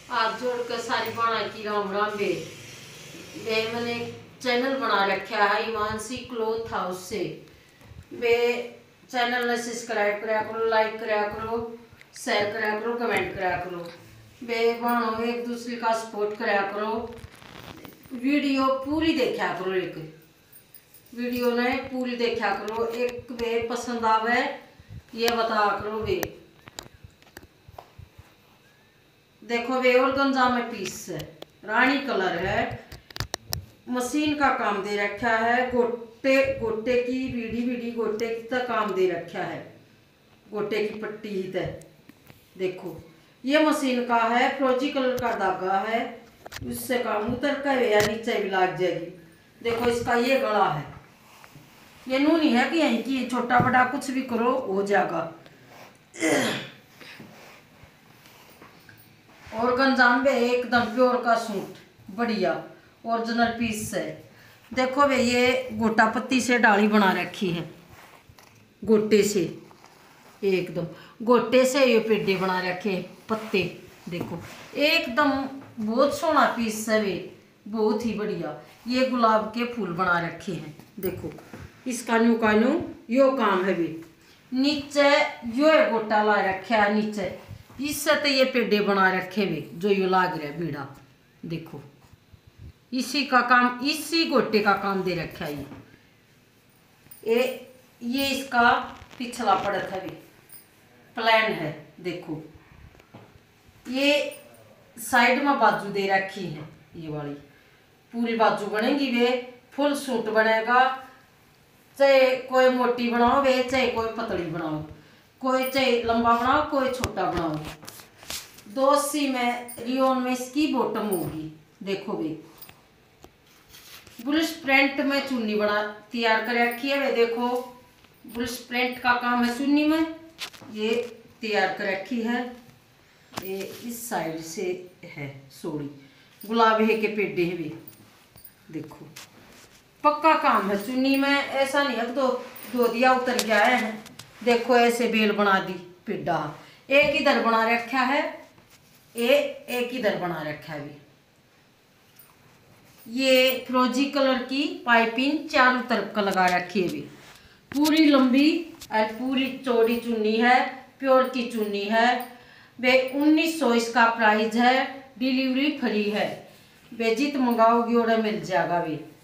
हाथ जोड़ कर सारी बाणा की राम राम बे। मैंने चैनल बना रखा है हिमांशी क्लॉथ हाउस से। वे चैनल ने सब्सक्राइब कराया करो, लाइक कराया करो, शेयर कराया करो, कमेंट कराया करो। वे बाणो एक दूसरे का सपोर्ट कराया करो। वीडियो पूरी देखा करो, एक वीडियो ने पूरी देखा करो। एक वे पसंद आवे ये बता करो। वे देखो वे और गंजा में पीस है, रानी कलर है, मशीन का काम दे रखा है। गोटे गोटे की बीड़ी बीड़ी गोटे की तक काम दे रखा है, गोटे की पट्टी ही तक। देखो ये मशीन का है, फ्रोजी कलर का धागा है, उससे काम उतर कर या नीचे भी लाग जाएगी। देखो इसका ये गला है, ये नू नहीं है कि यहीं की छोटा बड़ा कुछ भी करो हो जाएगा। और गंजाम में एकदम प्योर का सूट बढ़िया ओरिजिनल पीस है। देखो भाई ये गोटा पत्ती से डाली बना रखी है, गोटे से एकदम गोटे से ये पेड़े बना रखे पत्ते। देखो एकदम बहुत सोना पीस है वे, बहुत ही बढ़िया। ये गुलाब के फूल बना रखे हैं। देखो इसका न्यू का न्यू यो काम है भी। नीचे यो गोटा ला रखा है, नीचे इससे तो ये पेड़े बना रखे वे जो यो लाग रहा है बीड़ा। देखो इसी का काम, इसी गोटे का काम दे रखा है ये इसका पिछला पड़त है भी प्लान है। देखो ये साइड में बाजू दे रखी है, ये वाली पूरी बाजू बनेगी वे फुल सूट बनेगा। चाहे कोई मोटी बनाओ वे, चाहे कोई पतली बनाओ, कोई चाहे लंबा बनाओ, कोई छोटा बनाओ। 280 में रियोन में इसकी बॉटम होगी। देखो वे बुलिश प्रिंट में चुन्नी बना तैयार कर रखी है वे। देखो बुलिश प्रिंट का काम है चुन्नी में, ये तैयार कर रखी है। ये इस साइड से है सोड़ी गुलाबी के पेड़े हैं वे। देखो पक्का काम है चुन्नी में, ऐसा नहीं है तो दो दिया उतर गया है। देखो ऐसे बेल बना दी पेड़ा, एक इधर बना रखा है, एक इधर बना रखा है भी। ये फ्रोजी कलर की पाइपिंग चारों तरफ का लगा रखी है भी। पूरी लंबी और पूरी चौड़ी चुन्नी है, प्योर की चुन्नी है वे। 1900 इसका प्राइस है, डिलीवरी फ्री है। वे जित मंगाओगी ऑर्डर मिल जाएगा वे।